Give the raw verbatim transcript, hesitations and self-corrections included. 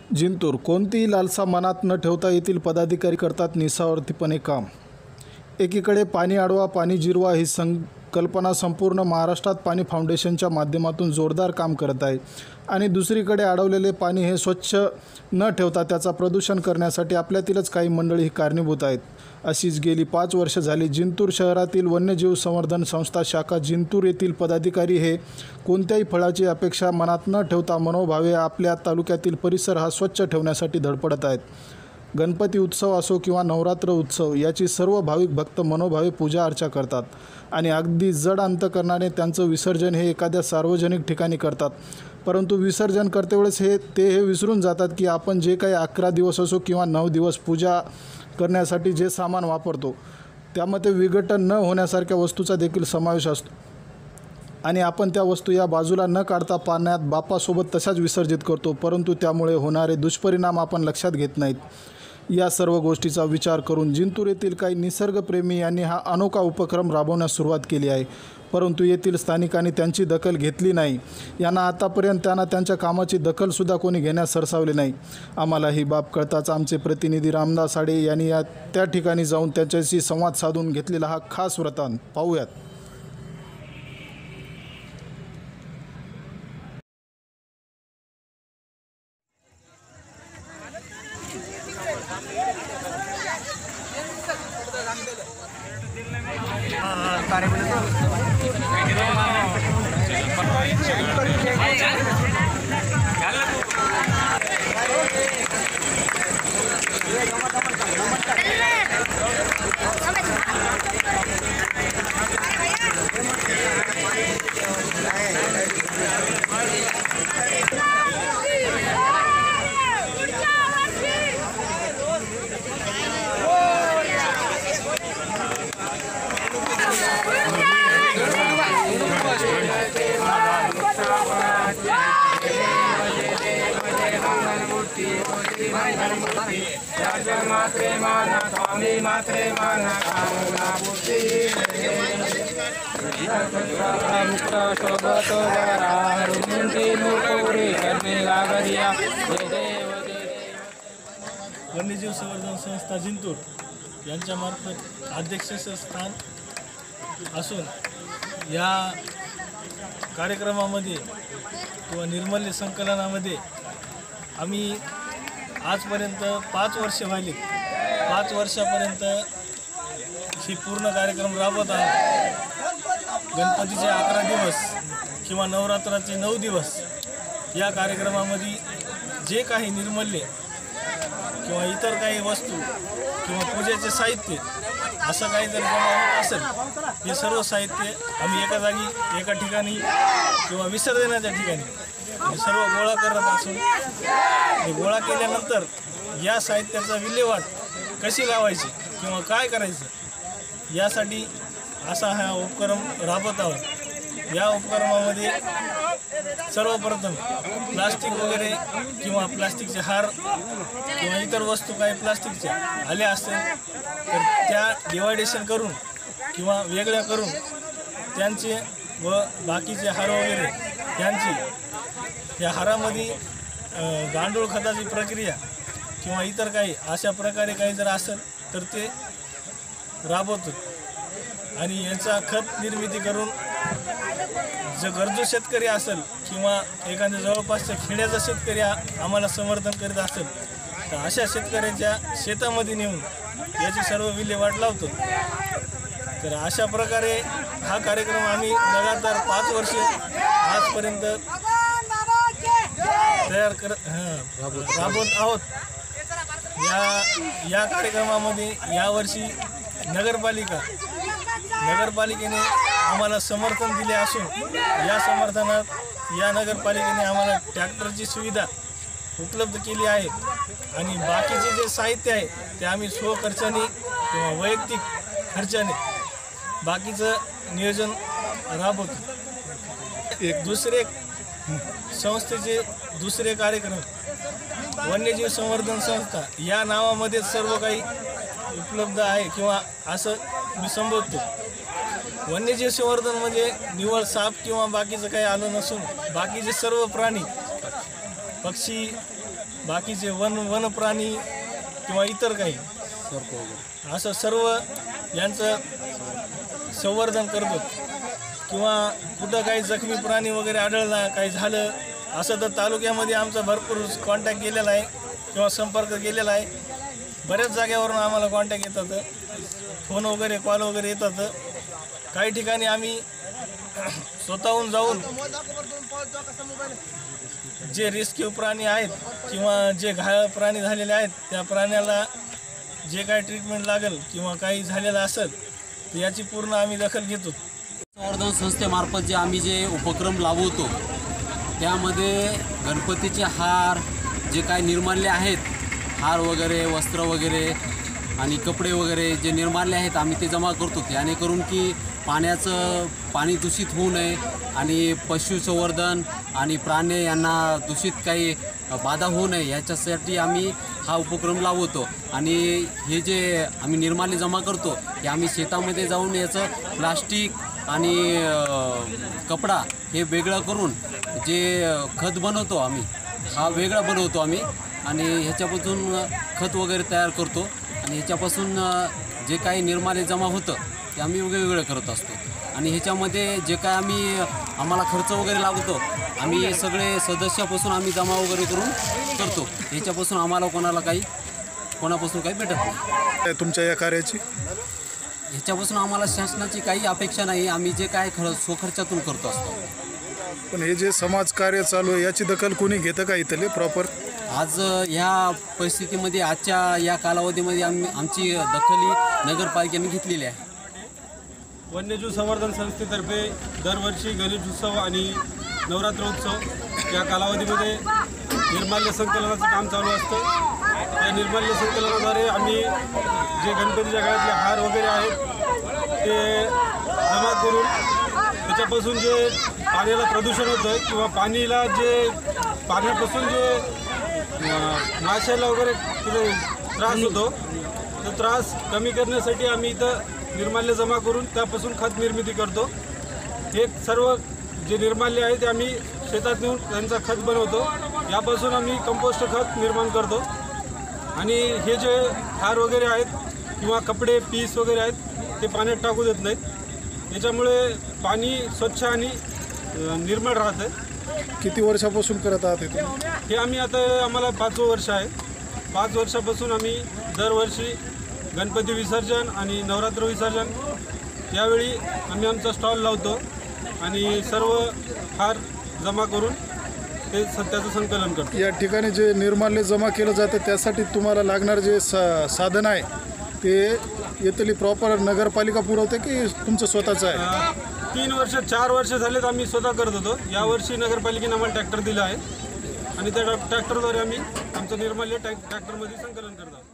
जिंतूर कोणतीही लालसा मनात न ठेवता येथील पदाधिकारी करतात निस्वार्थीपणे काम। एकीकडे पाणी अडवा पाणी जिरवा ही संकल्पना संपूर्ण महाराष्ट्रात पाणी फाउंडेशनच्या माध्यमातून जोरदार काम करत आहे आणि दुसरीकडे अडवलेले पाणी हे स्वच्छ न ठेवता त्याचा प्रदूषण करण्यासाठी आपल्यातीलच काही मंडळी ही कारणीभूत आहेत। अशीच गेली पाच वर्ष झाली जिंतूर शहरातील वन्यजीव संवर्धन संस्था शाखा जिंतूर येथील पदाधिकारी हे कोणत्याही फळाची अपेक्षा मनात न ठेवता मनोभावे आपल्या तालुक्यातील परिसर हा स्वच्छ ठेवण्यासाठी धडपडत आहेत। गणपती उत्सव असो किंवा नवरात्र उत्सव याची सर्व भाविक भक्त मनोभावे पूजा अर्चा करतात आणि अगदी जड अंतकरणाने त्यांचं विसर्जन हे एखाद्या सार्वजनिक ठिकाणी करतात। परंतु विसर्जन करतेवेळेस हे ते हे विसरून जातात की आपण जे काही अकरा दिवस असो किंवा नऊ दिवस पूजा करण्यासाठी जे सामान वापरतो त्यामध्ये विघटन न होण्यासारख्या वस्तूचा देखील समावेश असतो आणि आपण त्या वस्तू या बाजूला न काढता पाण्यात बापासोबत तशाच विसर्जित करतो, परंतु त्यामुळे होणारे दुष्परिणाम आपण लक्षात घेत नाहीत। या सर्व गोष्टीचा विचार करून जिंतूर येथील काही निसर्गप्रेमी यांनी हा अनोखा उपक्रम राबवण्यास सुरुवात केली आहे, परंतु येथील स्थानिकांनी त्यांची दखल घेतली नाही। यांना आतापर्यंत त्यांना त्यांच्या कामाची दखलसुद्धा कोणी घेण्यास सरसावले नाही। आम्हाला ही बाब कळताच आमचे प्रतिनिधी रामदास साडे यांनी या त्या ठिकाणी जाऊन त्यांच्याशी संवाद साधून घेतलेला हा खास वृत्तांत पाहूयात। वन्यजीव संवर्धन संस्था जिंतूर यांच्यामार्फत अध्यक्षस्थान असून या कार्यक्रमामध्ये किंवा निर्मल्य संकलनामध्ये आम्ही आजपर्यंत पाच वर्ष व्हायली पाच वर्षापर्यंत ही पूर्ण कार्यक्रम राबवत आहोत। गणपतीचे अकरा दिवस किंवा नवरात्राचे नऊ दिवस या कार्यक्रमामध्ये जे काही निर्मल्य किंवा इतर काही वस्तू किंवा पूजेचे साहित्य असं काही जर जमा होत असेल हे सर्व साहित्य आम्ही एका जागी एका ठिकाणी किंवा विसर्जनाच्या ठिकाणी हे सर्व गोळा करत असून हे गोळा केल्यानंतर या साहित्याचा विल्हेवाट कशी लावायची किंवा काय करायचं यासाठी असा हा उपक्रम राबवत आहोत। या उपक्रमामध्ये सर्वप्रथम प्लास्टिक वगैरे किंवा प्लास्टिकचे हार किंवा इतर वस्तू काही प्लास्टिकच्या आल्या असतील तर त्या डिवायडेशन करून किंवा वेगळ्या करून त्यांचे व बाकीचे हार वगैरे त्यांची या हारामध्ये गांडूळ खताची प्रक्रिया किंवा इतर काही अशा प्रकारे काही जर असेल तर ते राबवतो आणि यांचा खत निर्मिती करून जर गरजू शेतकरी असेल किंवा एखाद्या जवळपासच्या खेड्याचा शेतकरी आम्हाला समर्थन करीत असेल तर अशा शेतकऱ्याच्या शेतामध्ये नेऊन याची सर्व विल्हेवाट लावतो। तर अशा प्रकारे हा कार्यक्रम आम्ही लगातार पाच वर्षे आजपर्यंत तयार करत राबवत आहोत। या या कार्यक्रमामध्ये यावर्षी नगरपालिका नगरपालिकेने आम्हाला समर्थन दिले असून या समर्थनात या नगरपालिकेने आम्हाला ट्रॅक्टरची सुविधा उपलब्ध केली आहे आणि बाकीचे जे साहित्य आहे ते आम्ही स्वखर्चाने किंवा वैयक्तिक खर्चाने बाकीचं नियोजन राबवतो। एक दुसरे संस्थेचे दुसरे कार्यक्रम वन्यजीव संवर्धन संस्था या नावामध्येच सर्व काही उपलब्ध आहे किंवा असं मी संबोधतो। वन्यजीव संवर्धन म्हणजे निवळ साप किंवा बाकीचं काही आलं नसून बाकीचे सर्व प्राणी पक्षी बाकीचे वन वनप्राणी किंवा इतर काही असं सर्व यांचं संवर्धन करतो. किंवा कुठं काही जखमी प्राणी वगैरे आढळला काही झालं असं तर तालुक्यामध्ये आमचा भरपूर कॉन्टॅक्ट केलेला आहे किंवा संपर्क केलेला आहे. बऱ्याच जागेवरून आम्हाला कॉन्टॅक्ट येतात, फोन वगैरे कॉल वगैरे येतात. काही ठिकाणी आम्ही स्वतःहून जाऊन जे रेस्क्यू प्राणी आहेत किंवा जे घायाळ प्राणी झालेले आहेत त्या प्राण्याला जे काही ट्रीटमेंट लागेल किंवा काही झालेलं असेल तर याची पूर्ण आम्ही दखल घेतो. संवर्धन संस्थेमार्फत जे आम्ही जे उपक्रम राबवतो त्यामध्ये गणपतीचे हार जे काय निर्माल्य आहेत, हार वगैरे वस्त्र वगैरे आणि कपडे वगैरे जे निर्माल्य आहेत आम्ही ते जमा करतो. जेणेकरून की पाण्याचं पाणी दूषित होऊ नये आणि पशुसंवर्धन आणि प्राणी यांना दूषित काही बाधा होऊ नये याच्यासाठी आम्ही हा उपक्रम लावतो. आणि हे जे आम्ही निर्माल्य जमा करतो हे आम्ही शेतामध्ये जाऊन याचं प्लास्टिक आणि कपडा हे वेगळं करून जे खत बनवतो आम्ही हा वेगळा बनवतो आम्ही आणि ह्याच्यापासून खत वगैरे तयार करतो. आणि ह्याच्यापासून जे काही निर्माल्य जमा होतं ते आम्ही वेगवेगळं करत असतो. आणि ह्याच्यामध्ये जे काय आम्ही आम्हाला खर्च वगैरे लागतो आम्ही सगळे सदस्यापासून आम्ही जमा वगैरे करून करतो. ह्याच्यापासून आम्हाला कोणाला काही कोणापासून काही भेटत नाही. तुमच्या या कार्याची ह्याच्यापासून आम्हाला शासनाची काही अपेक्षा नाही. आम्ही जे काय खर्च स्वखर्चातून करतो असतो. पण हे जे समाजकार्य चालू आहे याची दखल कोणी घेतं का इथले प्रॉपर? आज ह्या परिस्थितीमध्ये आजच्या या कालावधीमध्ये आम्ही आमची दखल ही नगरपालिकेने घेतलेली आहे. वन्यजीव संवर्धन संस्थेतर्फे दरवर्षी गणेश उत्सव आणि नवरात्रोत्सव या कालावधीमध्ये निर्माल्य संकलनाचं काम चालू असतं. या निर्माल्य संकलनाद्वारे आम्ही जे गणपतीच्या काळातले हार वगैरे आहेत ते जमा करून त्याच्यापासून जे पाण्याला प्रदूषण होतं किंवा पाणीला जे पाण्यापासून जे माशाला वगैरे तिथे त्रास होतो तो त्रास कमी करण्यासाठी आम्ही इथं निर्माल्य जमा करून त्यापासून खत निर्मिती करतो. हे सर्व जे निर्माल्य आहे ते आम्ही शेतात नेऊन त्यांचा खत बनवतो. यापासून आम्ही कंपोस्ट खत निर्माण करतो. आणि हे जे हार वगैरे आहेत किंवा कपडे पीस वगैरे आहेत ते पाण्यात टाकू देत नाहीत. याच्यामुळे पाणी स्वच्छ आणि निर्मळ राहतं. किती वर्षापासून करत आहात हे? हे आम्ही आता आम्हाला पाचवं वर्ष आहे. पाच वर्षापासून आम्ही दरवर्षी गणपती विसर्जन आणि नवरात्र विसर्जन यावेळी आम्ही आमचा स्टॉल लावतो आणि सर्व हार जमा करून ते सत्याचं संकलन करतो. या ठिकाणी जे निर्माल्य जमा केलं जातं त्यासाठी तुम्हाला लागणार जे सा साधन आहे ते येथली प्रॉपर नगरपालिका पुरवते की तुमचं स्वतःचं आहे? तीन वर्ष चार वर्ष झालेत आम्ही स्वतः करत होतो. यावर्षी नगरपालिकेने आम्हाला ट्रॅक्टर दिला आहे आणि त्या ट्रॅक्टरद्वारे आम्ही आमचं निर्माल्य ट्रॅ ट्रॅक्टरमध्ये संकलन करतो.